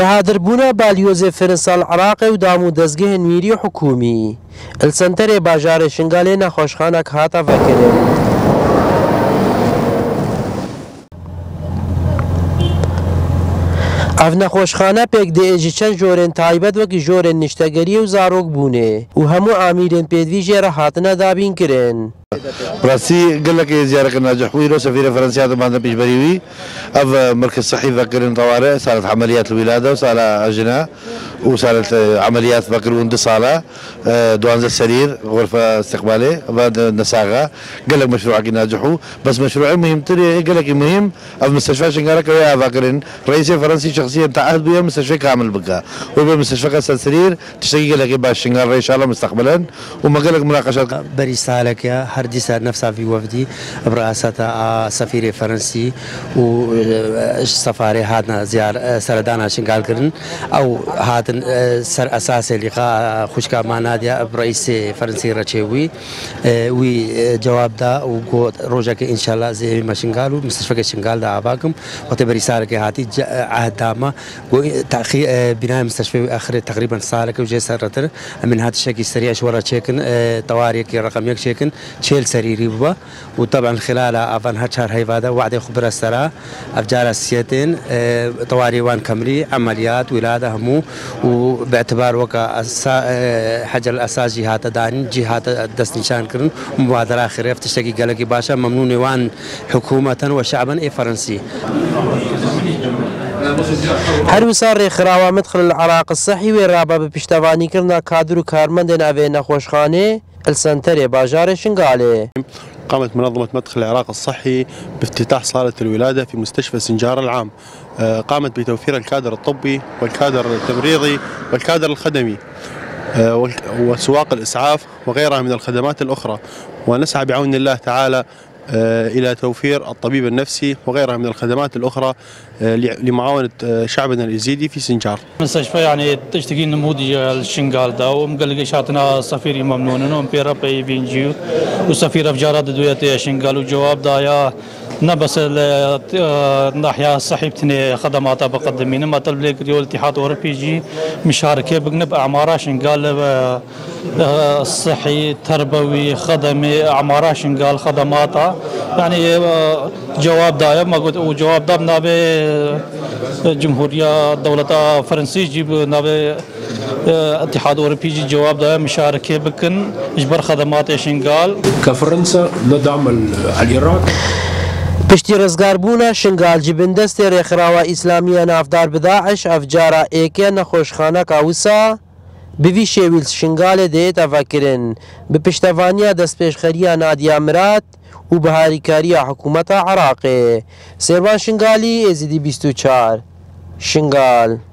بەهادربوونە بالیۆزێ فرنسا عراقی و دام و دەستگەهێن میری حکومی ئەلسەنتەرێ باژارێ شنگالێ نەخۆشخانەک هاتە ڤەکرێن. ئەف نەخۆشخانە پێک دێژی چەند ژۆرێن تایبەت وەکی ژۆرێن نیشتەگەریە و زارۆک بوونێ و هەموو ئامírên پێدوی ژێرە هاتنە دابینکردن. براسي قال لك زيارة ناجح ويرو سفير فرنسا ضمان بيش بريوي أف مركز صحي فكر طوارئ صارت عمليات الولادة وصار أجنة وصارت عمليات فكر واندصالة دوانزة السرير غرفة استقبالية بعد نساغة قال لك مشروعك ناجحوا بس مشروع مهم تري قال لك مهم أف مستشفى شنقالك ويا فاكرين رئيس فرنسي شخصيا تعهد بيا مستشفى كامل بقى وبمستشفى كاس السرير تشتكي قال لك باش شنقال ان شاء الله مستقبلا وما قال لك مناقشات برسالك يا هردي صار نفسها في وفدي برئاسة سفير فرنسي وسفاري هادنا زيار سردانا شنقال كرن او هادن سر اساس لقاء خوشكا مع نادية برئيس فرنسي راتشيوي وجواب دا وقول روجك ان شاء الله زي ما شنقالوا مستشفى شنقال دا عباكم وتبرسالك هاتي عهد داما بناء مستشفى اخر تقريبا صارك وجي سرتر من هذا الشكل سريع شورا تشيكن طوارئ رقم يك شيكن تشيل سريري بوا وطبعا خلال افان هشار هيفادا وعد خبر السرا افجار السيتين طوارئ وان كمري عمليات ولاده همو وباعتبار وكا حجر الاساس جهات دان جهات دستنشان كرن مبادره اخره تشتكي قالك باشا ممنون وان حكومه وشعبا فرنسي. هەروسا ڕێکخراوە مدخل العراق الصحي وێڕابە بە پیشتەوانیکردنا کادر و کارمەندێن ئەوێ نەخۆشخانێ ئەلسەنتەرێ باژارێ شنگالێ. قامت منظمة مدخل العراق الصحي بافتتاح صالة الولادة في مستشفى سنجار العام. قامت بتوفير الكادر الطبي والكادر التمريضي والكادر الخدمي وسواق الإسعاف وغيرها من الخدمات الأخرى، ونسعى بعون الله تعالى إلى توفير الطبيب النفسي وغيرها من الخدمات الأخرى لمعاونة شعبنا اليزيدي في سنجار. المستشفى يعني تشتكي نموذج الشنغال دا ومقلق شاتنا سفير ممنون ومبيرا بي بينجيو وسفير أفجارات دوية شنغال وجواب دا يا نبس الناحية صحيبتني خدمات بقدمين ما طلب لك الاتحاد الأوروبي مشاركة بجنب أعمار شنغال الصحي تربوي خدمي أعمار شنغال خدماتها يعني جواب دايم ما قلت وجواب دام نابي جمهورية دولة فرنسية جيب نابي اتحاد أوروبي جواب دايم مشاركة بكن إجبار خدمات شنغال كفرنسا ندعم العراق. پشتی ڕزگاربوونە شنگالجی بندەستێ ڕێکخراوە ئیسلامیە نافدار بداعش ئەفجارە ئێکێ نەخۆشخانە کاوسا بڤی شێویل شنگالێ دێتە ڤەکرن بە پشتەوانیە دەستپێشخەریە نادیا مراد و بەهاریکاریە حکوومەتە عراقێ. سێروان شنگالی ئێزیدی 24 شنگال.